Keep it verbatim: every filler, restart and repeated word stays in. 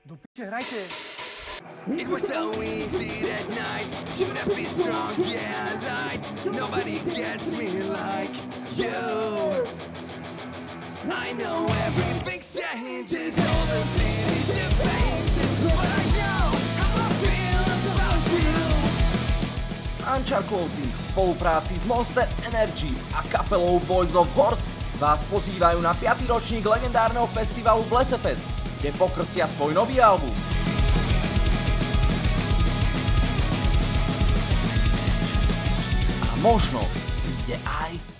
Do piče, hrajte. It was so easy that night. Should have been strong, yeah, light. Nobody gets me like you. I know everything's changes, all the cities to faces, but I know how I feel about you. Ančar Clothing v spolupráci s Monster Energy a kapelou Voice of Krst vás pozývajú na piaty ročník legendárneho festivalu Blesefest, kde pokrstia svoj nový album. A možno ide aj